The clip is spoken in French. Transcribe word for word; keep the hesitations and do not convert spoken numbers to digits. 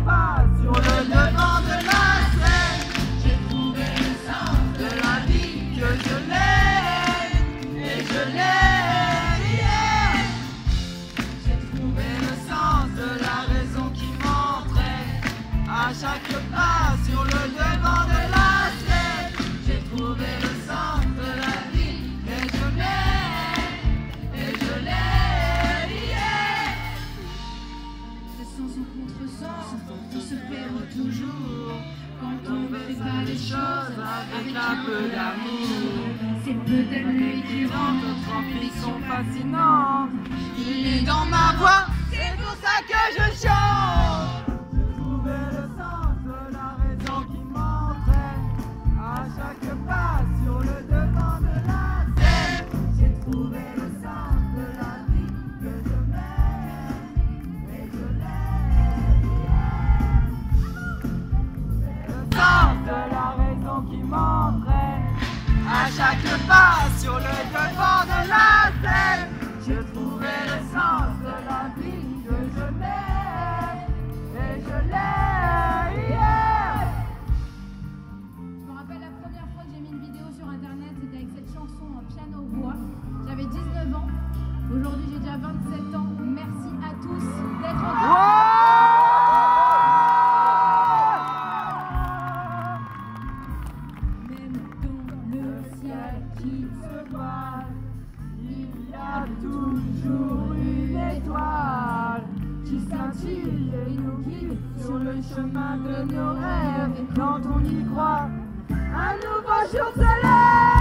pas sur le devant de la scène. J'ai trouvé le sens de la vie, que je l'ai, et je l'ai, yeah. J'ai trouvé le sens de la raison qui m'entraîne à chaque pas sur le devant de la scène. J'ai trouvé le sens de la vie, et je l'ai, et je l'ai, yeah. Le sens ou contre-sens, on se perd toujours quand on ne fait pas les choses avec un peu d'amour. C'est peut-être lui qui rend notre ambition fascinante. Il est dans ma voix, c'est pour ça que je chante. J'ai trouvé le sens de la raison qui m'entraîne à chaque pas sur le devant de la scène. J'ai trouvé le sens de la vie, que je mène, et je l'ai, yeah. Le sens de la raison qui m'entraîne à chaque pas sur le devant de la scène. J'ai trouvé le sens de la vie, que je l'ai, et je l'ai, yeah. Je me rappelle la première fois que j'ai mis une vidéo sur internet, c'était avec cette chanson en piano-voix. J'avais dix-neuf ans, aujourd'hui j'ai déjà vingt-sept ans. Merci à tous d'être encore. Même dans le ciel qui se voile, Il y a toujours une étoile qui scintille et nous guide sur le chemin de nos rêves. Et quand on y croit, un nouveau jour se lève.